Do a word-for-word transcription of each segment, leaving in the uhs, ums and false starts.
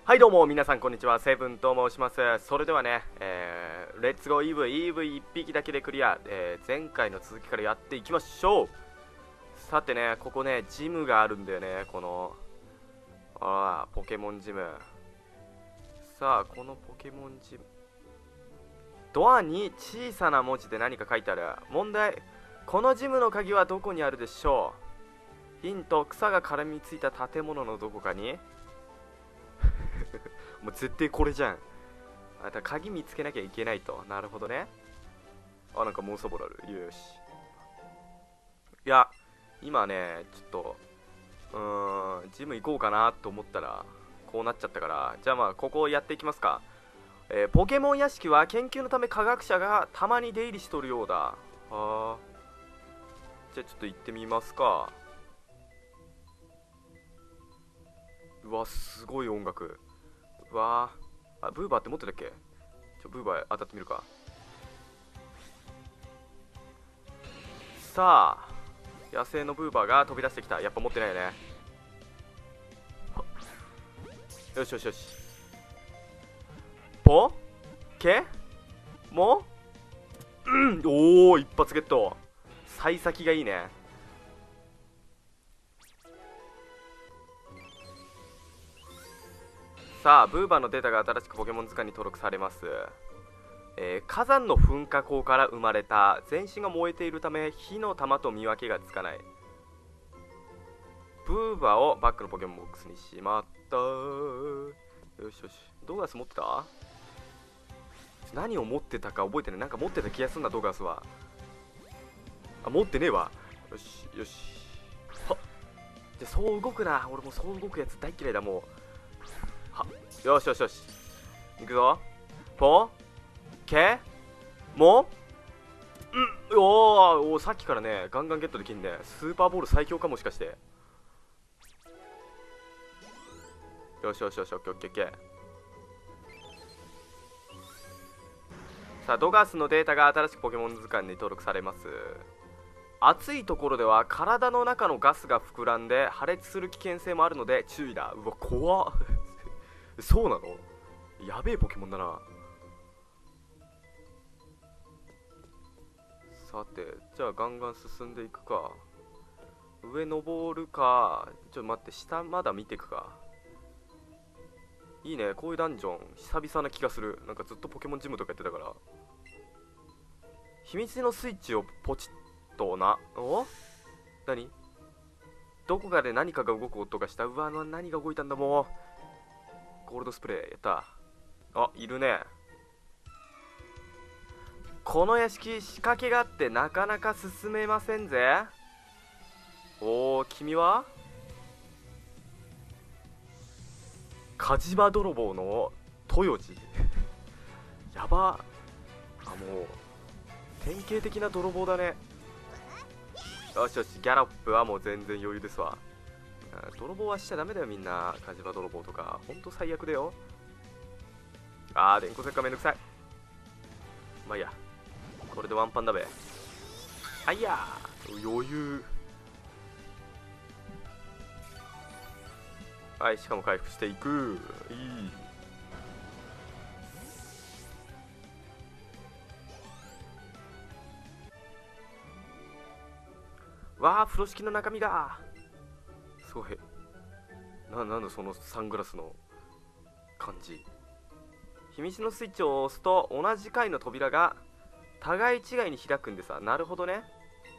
はいどうも皆さんこんにちは、セブンと申します。それではね、えー、レッツゴーイーブイ、イーブイいっぴきだけでクリア、えー、前回の続きからやっていきましょう。さてね、ここね、ジムがあるんだよね、この、あー、ポケモンジム。さあ、このポケモンジム。ドアに小さな文字で何か書いてある。問題、このジムの鍵はどこにあるでしょう。ヒント、草が絡みついた建物のどこかにもう絶対これじゃん。あ、だ鍵見つけなきゃいけないと。なるほどね。あ、なんかモンストボールある。よし。いや、今ね、ちょっと、うーん、ジム行こうかなと思ったら、こうなっちゃったから、じゃあまあ、ここをやっていきますか。えー、ポケモン屋敷は研究のため科学者がたまに出入りしとるようだ。あー。じゃあちょっと行ってみますか。うわ、すごい音楽。うわー。あ、ブーバーって持ってたっけ？ちょ、ブーバー当たってみるか。さあ、野生のブーバーが飛び出してきた。やっぱ持ってないよね。よしよしよし。ポケモうん、おお、一発ゲット。幸先がいいね。さあ、ブーバーのデータが新しくポケモン図鑑に登録されます。えー、火山の噴火口から生まれた。全身が燃えているため火の玉と見分けがつかない。ブーバーをバックのポケモンボックスにしまった。よしよし。ドガス持ってた？何を持ってたか覚えてない。なんか持ってた気がすんな、ドガスは。あ、持ってねえわ。よしよし。はっ。じゃあそう動くな。俺もそう動くやつ大嫌いだ、もう。はっ。よしよしよし。いくぞ。ポケモうん、おーおー、さっきからね、ガンガンゲットできんね。スーパーボール最強かもしかして。よしよしよし、オッケーオッケーオッケー。さあ、ドガスのデータが新しくポケモン図鑑に登録されます。暑いところでは体の中のガスが膨らんで破裂する危険性もあるので注意だ。うわ、怖っそうなの？やべえポケモンだな。さて、じゃあガンガン進んでいくか。上登るか。ちょっと待って、下まだ見ていくか。いいね、こういうダンジョン久々な気がする。なんかずっとポケモンジムとかやってたから。秘密のスイッチをポチッとな。お？何？どこかで何かが動く音がした。うわ、何が動いたんだ。もうゴールドスプレーやった。あ、いるね。この屋敷仕掛けがあってなかなか進めませんぜ。おー、君は火事場泥棒の豊地やば。あ、もう典型的な泥棒だね。よしよし、ギャラップはもう全然余裕ですわ。泥棒はしちゃダメだよみんな。火事場泥棒とかほんと最悪だよ。あー、電光石火めんどくさい。まあいいや、これでワンパンだべ。あいやー、余裕。はい、しかも回復していく。いい。わあ、風呂敷の中身だ。すごい。な、なんだそのサングラスの感じ。秘密のスイッチを押すと同じ階の扉が互い違いに開くんでさ。なるほどね。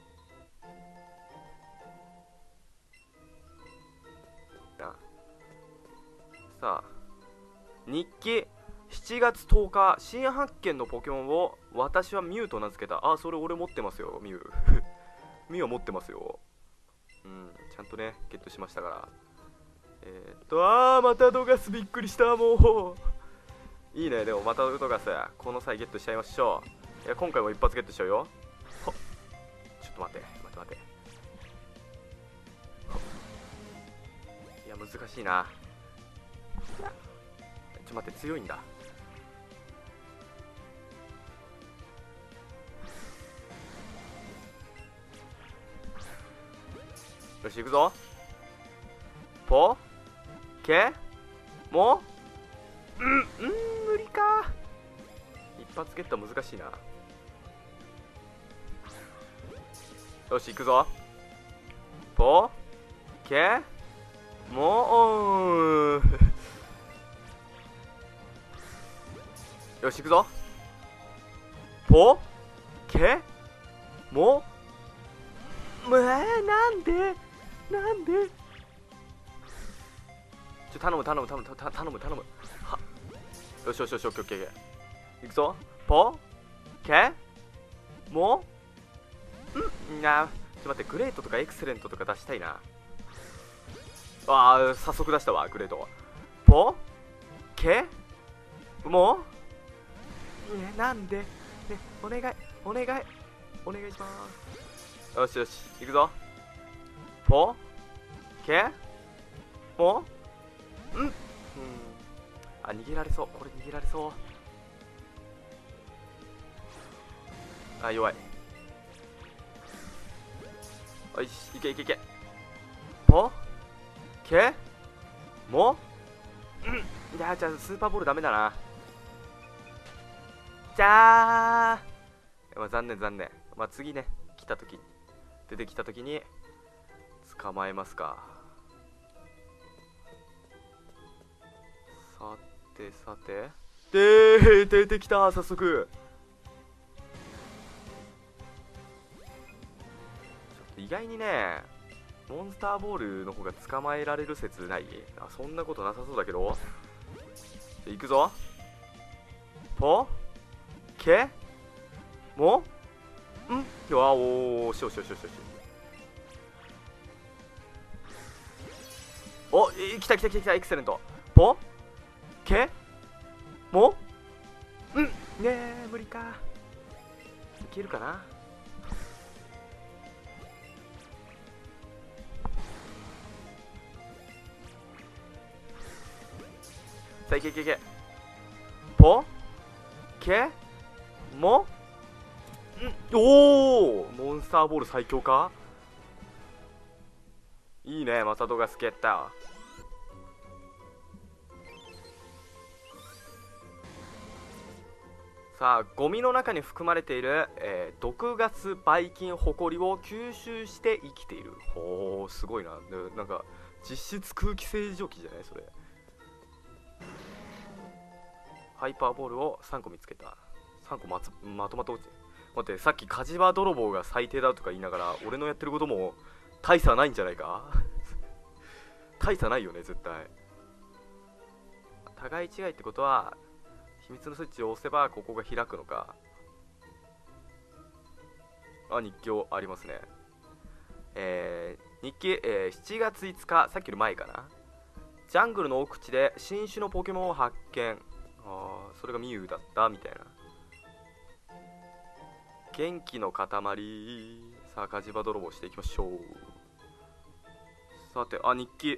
さあ、日記しちがつとおか、新発見のポケモンを私はミュウと名付けた。あ、それ俺持ってますよ、ミュウミュウは持ってますよ。うん、ちゃんとねゲットしましたから。えー、っとあー、またドガス、びっくりした。もういいね。でもまたドガスこの際ゲットしちゃいましょう。いや、今回も一発ゲットしちゃうよ。ほっ、ちょっと待って待って待って。いや、難しいな。ちょっと待って、強いんだ。よし、行くぞ。ポケモうんうん無理か。一発ゲットは難しいな。よし行くぞ。ポケモンよし行くぞ。ポケモンえー、なんでなんでちょ頼む頼む頼むた頼む頼むはよしよしよしオッケーオッケーオッケーいくぞ。ポケモンんなちょっと待って、グレートとかエクセレントとか出したいな。あー早速出したわグレート。ポケモンねなんでねお願いお願いお願いします。よしよし行くぞ。ポケモンんうんあ逃げられそう。これ逃げられそう。あ弱い。よしいけいけいけ。ポケモンうんいやじゃあスーパーボールダメだな。じゃあ、まあ、残念残念。まあ次ね来た時出てきた時に捕まえますか。さてさてで出てきた早速。意外にねモンスターボールの方が捕まえられる説ない？あそんなことなさそうだけど。じゃいくぞ。ポケモンんよあおーしよしよしよしよしおえー、来た来た来た来たエクセレント。ポケモンんねえ無理か。いけるかな。さあいけいけいけ。ポケモンんおおモンスターボール最強か。いいねマサトが好きやった。さあゴミの中に含まれている、えー、毒ガスばい菌ホコリを吸収して生きている。ほーすごいな。でなんか実質空気清浄機じゃないそれ。ハイパーボールをさんこ見つけた。さんこ ま, まとまって落ちて待って、さっき火事場泥棒が最低だとか言いながら俺のやってることも大差ないんじゃないか大差ないよね絶対。互い違いってことは秘密のスイッチを押せばここが開くのか。あ日記ありますね。えー、日記、えー、しちがついつかさっきより前かな。ジャングルの奥地で新種のポケモンを発見。ああそれがミュウだったみたいな。元気の塊。さあ火事場泥棒していきましょう。さてあ日記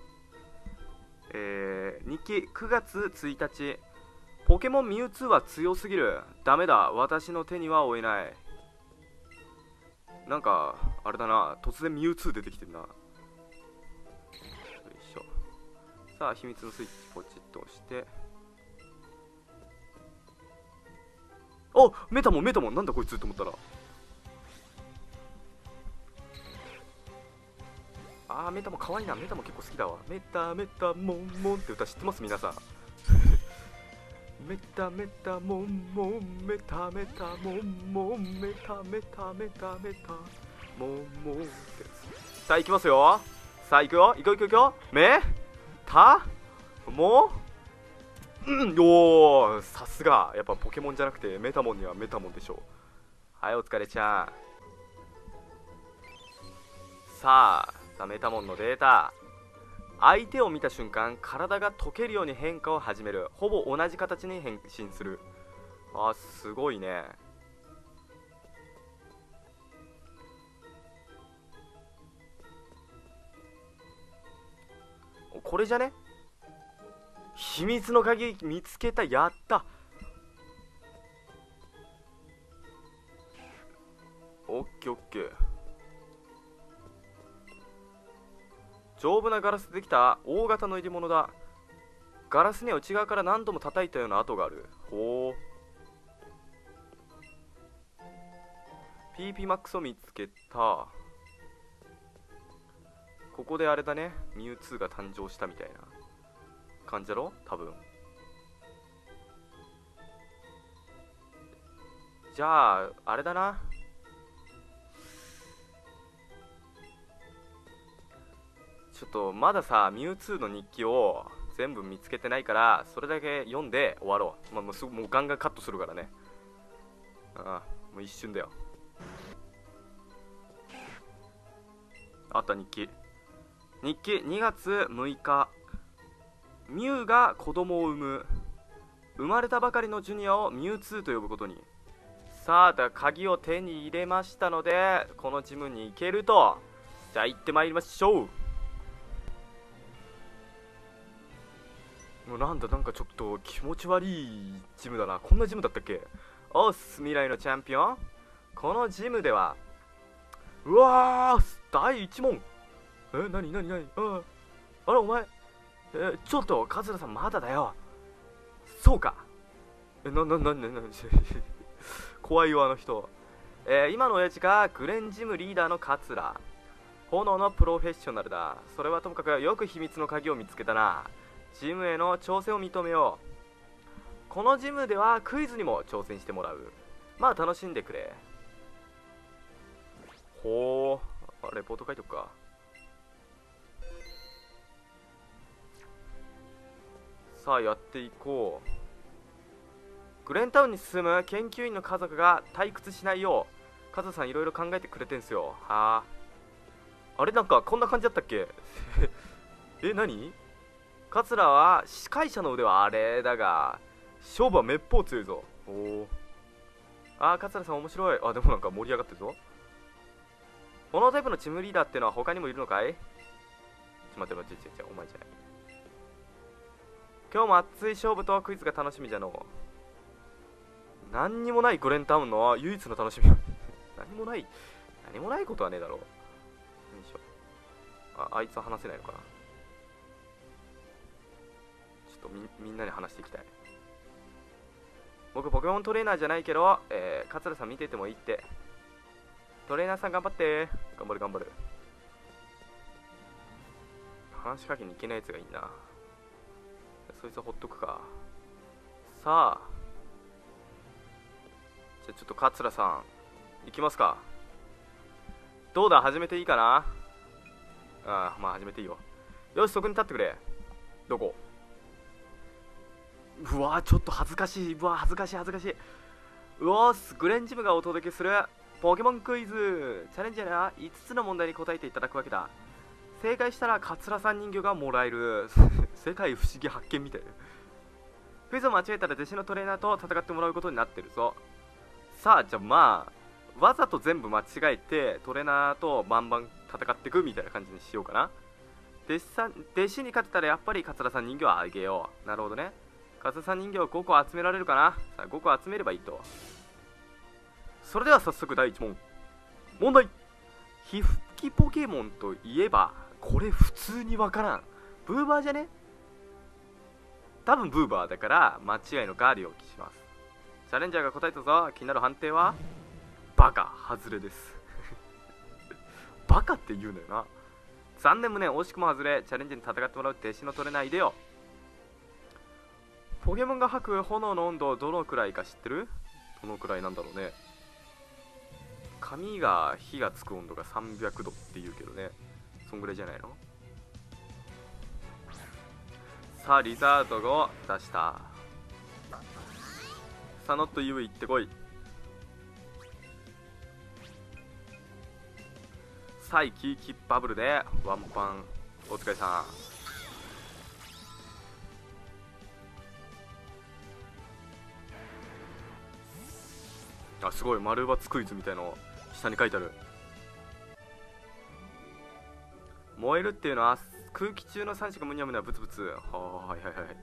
えー、日記くがつついたち。ポケモンミュウツーは強すぎる。ダメだ私の手には負えない。なんかあれだな突然ミュウツー出てきてるな。よいしょ。さあ秘密のスイッチポチッと押しておメタモンメタモンなんだこいつと思ったらあーメタモンかわいいな。メタモン結構好きだわ。メタメタモンモンって歌知ってます皆さんメタメタモンモンメタメタモンモンメタメタメタメタモンモンってさあ行きますよ。さあ行くよ行くよ行くよ。メタモンうんおーさすがやっぱポケモンじゃなくてメタモンにはメタモンでしょう。はいお疲れちゃん。さあさあメタモンのデータ。相手を見た瞬間体が溶けるように変化を始める。ほぼ同じ形に変身する。あすごいね。これじゃね秘密の鍵見つけた。やったオッケーオッケー。丈夫なガラスでできた大型の入れ物だ。 ガラスには内側から何度も叩いたような跡がある。ほう。 ピーピーマックス を見つけた。ここであれだね、ミュウツーが誕生したみたいな感じだろ多分。じゃああれだな、ちょっとまださミュウツーの日記を全部見つけてないから、それだけ読んで終わろう。まあ、もうすぐもうガンガンカットするからね。ああもう一瞬だよ。あった日記。日記にがつむいか、ミュウが子供を産む。生まれたばかりのジュニアをミュウツーと呼ぶことに。さあ、鍵を手に入れましたので、このジムに行けると。じゃあ行ってまいりましょう。もうなんだ、なんかちょっと気持ち悪いジムだな。こんなジムだったっけ。おっす、未来のチャンピオン。このジムでは、うわー、だいいち問。え、なになになに、ああら、お前。え、ちょっと、桂さんまだだよ。そうか。え、な、な、な、な、な、怖いよ、あの人。えー、今の親父がグレンジムリーダーの桂。炎のプロフェッショナルだ。それはともかくよく秘密の鍵を見つけたな。ジムへの挑戦を認めよう。このジムではクイズにも挑戦してもらう。まあ楽しんでくれ。ほー、あ、レポート書いとくか。さあやっていこう。グレンタウンに進む研究員の家族が退屈しないようカズさんいろいろ考えてくれてんすよ。はあ、あれ、なんかこんな感じだったっけえ、何。桂は司会者の腕はあれだが勝負はめっぽう強いぞ。おお、あー、桂さん面白い。あ、でもなんか盛り上がってるぞ。このタイプのチームリーダーってのは他にもいるのかい。ちょっと待って待って、ちょちょお前じゃない。今日も熱い勝負とクイズが楽しみじゃのう。何にもないグレンタウンの唯一の楽しみ何もない何もないことはねえだろう。何でしょう。あ、あいつは話せないのかな。ちょっと み, みんなに話していきたい。僕ポケモントレーナーじゃないけど、えー、桂さん見ててもいいって。トレーナーさん頑張って。頑張る頑張る。話しかけに行けないやつがいいな。そいつはほっとくか。さあ、じゃあちょっと桂さん行きますか。どうだ、始めていいかな。ああ、まあ始めていいよ。よし、そこに立ってくれ。どこ。うわー、ちょっと恥ずかしい。うわー、恥ずかしい恥ずかしい。うおーす、グレンジムがお届けするポケモンクイズ。チャレンジャーにはいつつの問題に答えていただくわけだ。正解したら桂さん人形がもらえる世界不思議発見みたいな。クイズを間違えたら弟子のトレーナーと戦ってもらうことになってるぞ。さあ、じゃあまあわざと全部間違えてトレーナーとバンバン戦っていくみたいな感じにしようかな。弟子さん弟子に勝てたらやっぱり桂さん人形をあげよう。なるほどね。桂さん人形をごこ集められるかな。さあごこ集めればいいと。それでは早速だいいち問。問題。皮膚吹きポケモンといえば、これ普通にわからん。ブーバーじゃね。多分ブーバーだから間違いのガーリを記します。チャレンジャーが答えたぞ。気になる判定はバカ、外れですバカって言うのよな。残念無念、惜しくも外れ。チャレンジに戦ってもらう弟子の取れないでよ。ポケモンが吐く炎の温度どのくらいか知ってる？どのくらいなんだろうね。髪が火がつく温度がさんびゃくどって言うけどね、そんぐらいじゃないの。さあリザードを出した。さあノットユー行ってこい。さあキーキッバブルでワンパンお疲れさん。あ、すごい、丸抜クイズみたいの下に書いてある。燃えるっていうのは空気中の酸素がむにゃむにゃブツブツ。はあ、はいはいはい。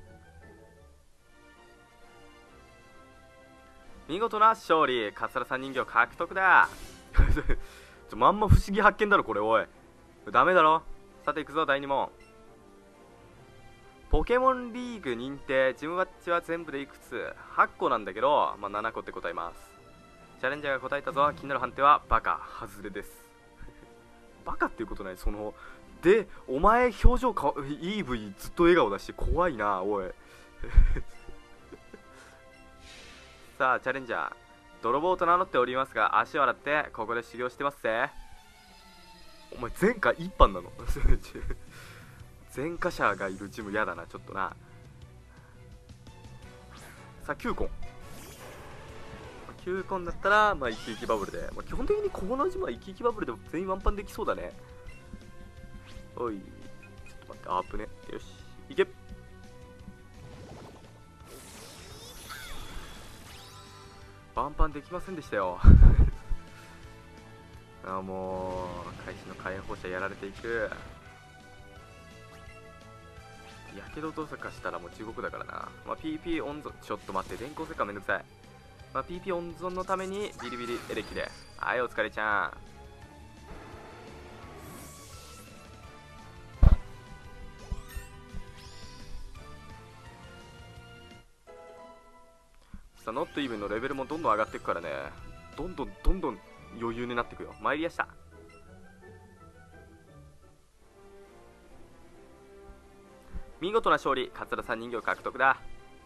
見事な勝利。桂さん人形獲得だちょまんま不思議発見だろこれ。おいダメだろ。さて行くぞだいに問。 ポケモンリーグ認定ジムバッジは全部でいくつ？はっこなんだけど、まあ、ななこって答えます。チャレンジャーが答えたぞ。気になる判定はバカ、外れです。バカっていうことない。そのでお前表情か イーブイ ずっと笑顔だし怖いなおい。さあチャレンジャー、泥棒と名乗っておりますが足を洗ってここで修行してますぜ。お前前回一般なの？前科者がいるジムやだなちょっとな。さあきゅうコンきゅうコンだったらまあイキイキバブルで、まあ、基本的にここのジムはイキイキバブルでも全員ワンパンできそうだね。おいちょっと待ってアップね。よしいけ。ワンパンできませんでしたよ。あもう開始の火炎放射やられていく。やけどとかしたらもう地獄だからな。まあ、ピーピー 温存、ちょっと待って、電光石火めんどくさい。まあ、ピーピー 温存のためにビリビリエレキで。はい、お疲れちゃん。さあ、ノットイーブンのレベルもどんどん上がっていくからね。どんどんどんどん余裕になっていくよ。参りやした。見事な勝利、桂さん人形獲得だ。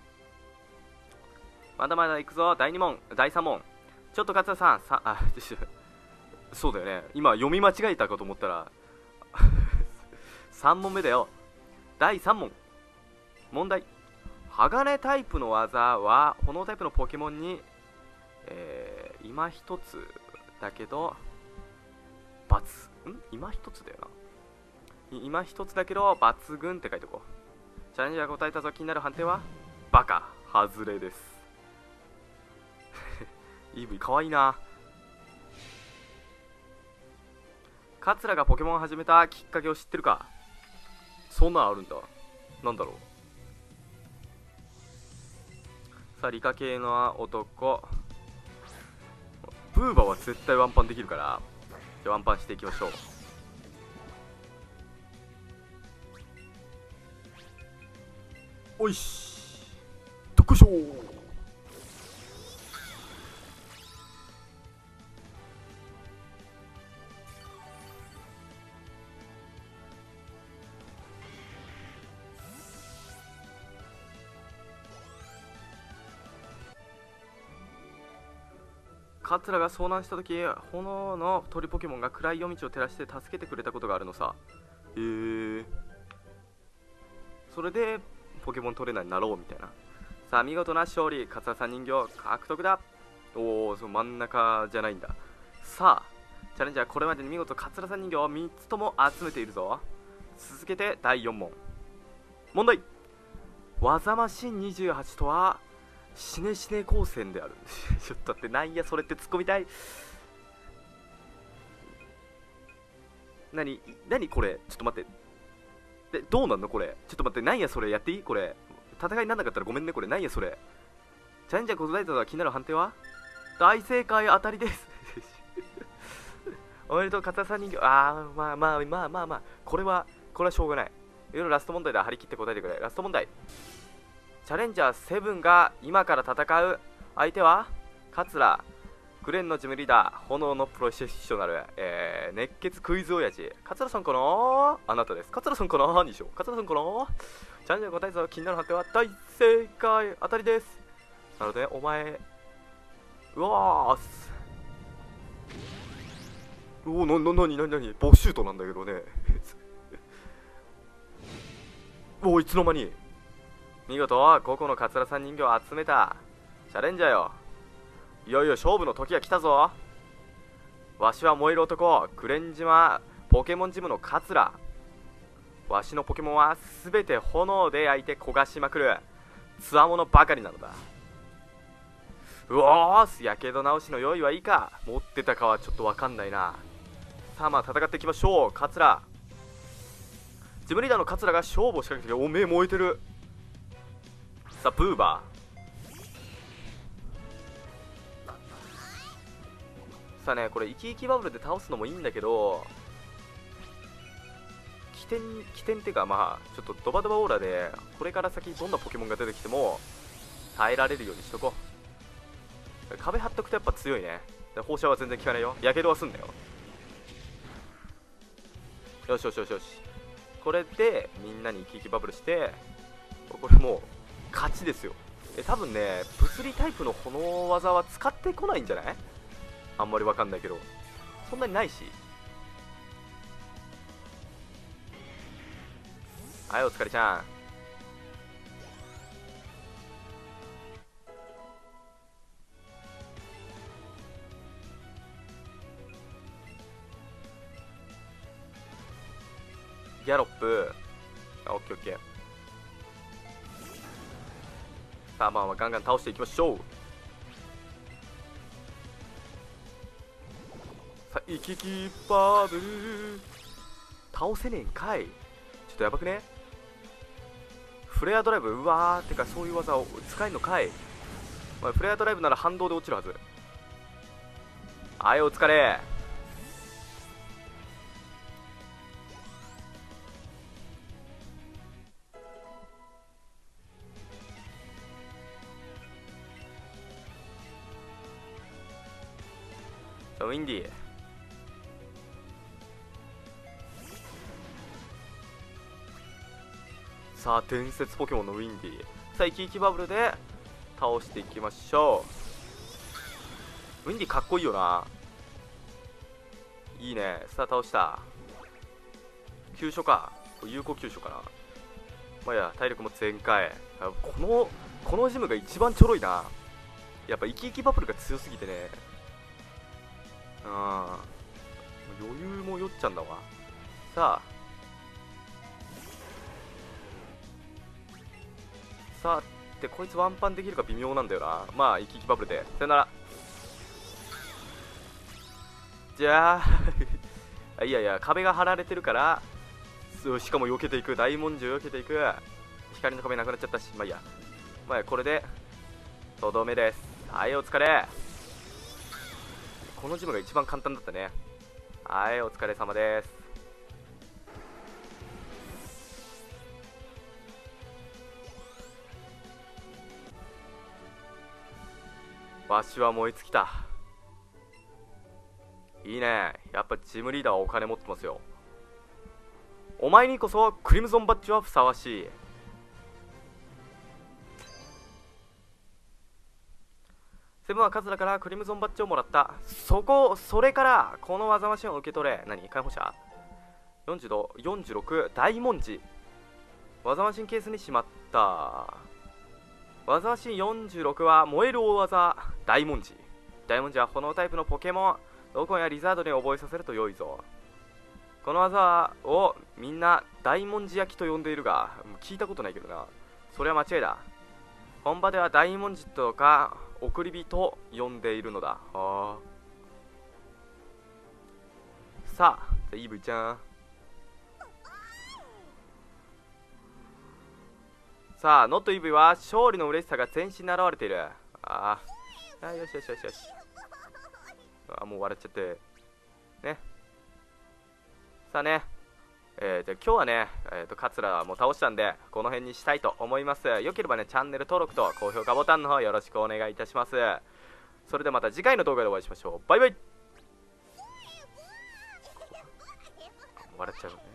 まだまだ行くぞ。だいに問、だいさん問。ちょっと桂さん、さあ、そうだよね。今読み間違えたかと思ったらさん問目だよ。だいさん問。問題。鋼タイプの技は炎タイプのポケモンに、えー、今一つだけど×ん今一つだよな。今一つだけど抜群って書いておこう。チャレンジャーが答えたぞ。気になる判定はバカ、外れです。イーブイ かわいいな。カツラがポケモンを始めたきっかけを知ってるか？そんなんあるんだ。なんだろう。さあ理科系の男、ブーバは絶対ワンパンできるから、じゃあワンパンしていきましょう。おいしどっこいしょー。カツラが遭難した時、炎の鳥ポケモンが暗い夜道を照らして助けてくれたことがあるのさ。へえー、それでポケモントレーナーになろうみたいな。さあ見事な勝利、カツラさん人形獲得だ。おお、その真ん中じゃないんだ。さあチャレンジャー、これまでに見事カツラさん人形をみっつとも集めているぞ。続けてだいよん問。問題。技マシンにじゅうはちとはシネシネ光線である。ちょっと待って、なんやそれって突っ込みたい。なになにこれ、ちょっと待って。でどうなんのこれ。ちょっと待って、なんやそれ、やっていいこれ。戦いになんなかったらごめんねこれ。なんやそれ。チャレンジャー答えたのは気になる判定は大正解、当たりです。おめでとう、カツラさん人形。あー、まあまあまあまあまあ、これはこれはしょうがない。いろいろラスト問題で張り切って答えてくれ。ラスト問題。チャレンジャーセブンが今から戦う相手はカツラ、グレンのジムリーダー、炎のプロフェッショナル、えー、熱血クイズ親父、カツラさんかな。あなたです。カツラさんかなにしよう。カツラさんかな。チャレンジャー答えた気になる判定は大正解、当たりです。なのでお前、うわーす、おお、な、な、なになになに、ボシュートなんだけどね。おお、いつの間に。見事ごこのカツラさん人形を集めた。チャレンジャーよ、いよいよ勝負の時が来たぞ。わしは燃える男、グレン島ポケモンジムのカツラ。わしのポケモンはすべて炎で焼いて焦がしまくるつわものばかりなのだ。うおーす、やけど直しの用意はいいか。持ってたかはちょっとわかんないな。さあまあ戦っていきましょう。カツラ、ジムリーダーのカツラが勝負を仕掛けてきて、おめえ燃えてる。さあブーバー、さあね、これイキイキバブルで倒すのもいいんだけど、 起点起点っていうか、まあちょっとドバドバオーラでこれから先どんなポケモンが出てきても耐えられるようにしとこう。壁張っとくとやっぱ強いね。で放射は全然効かないよ。やけどはすんだよ。よしよしよしよし。これでみんなに生き生きバブルして、これもう勝ちですよ。え多分ね、物理タイプの炎技は使ってこないんじゃない？あんまりわかんないけど、そんなにないし。はい、お疲れちゃん。ギャロップ。あ、オッケーオッケー。さあ、まあまあガンガン倒していきましょう。さあ、イキキバブル。倒せねえんかい。ちょっとやばくね。フレアドライブ、うわー、てかそういう技を使えるのかい。まあ、フレアドライブなら反動で落ちるはず。はい、お疲れ。ウィンディー。さあ、伝説ポケモンのウィンディー。さあ、イキイキバブルで倒していきましょう。ウィンディーかっこいいよな。いいね。さあ、倒した。急所か。有効急所かな。まあいや、体力も全開。このこのジムが一番ちょろいな。やっぱイキイキバブルが強すぎてね。ああ、余裕も酔っちゃうんだわ。さあさあで、こいつワンパンできるか微妙なんだよな。まあイキイキバブルでさよなら。じゃあいやいや、壁が張られてるから、しかも避けていく。大文字を避けていく。光の壁なくなっちゃったし、まあいいや。まあこれでとどめです。はい、お疲れ。このジムが一番簡単だったね。はい、お疲れ様です。わしは燃え尽きた。いいね。やっぱチームリーダーはお金持ってますよ。お前にこそクリムゾンバッジはふさわしい。セブンは数だからクリムゾンバッジをもらった。そこ、それからこの技マシンを受け取れ。何？解放者 ?よんじゅう 度、よんじゅうろく、大文字。技マシンケースにしまった。技マシンよんじゅうろくは燃える大技、大文字。大文字は炎タイプのポケモン、ドコンやリザードに覚えさせると良いぞ。この技をみんな大文字焼きと呼んでいるが、聞いたことないけどな。それは間違いだ。本場では大文字とか送り火と呼んでいるのだ。あさあ、じゃあイーブイちゃん。さあ、ノットイーブイは勝利の嬉しさが全身に現れている。ああ、よしよしよしよし。あ、もう笑っちゃって。ね。さあね。えー、じゃあ今日はね、えーと、カツラも倒したんで、この辺にしたいと思います。よければね、チャンネル登録と高評価ボタンの方よろしくお願いいたします。それではまた次回の動画でお会いしましょう。バイバイ。笑っちゃうね。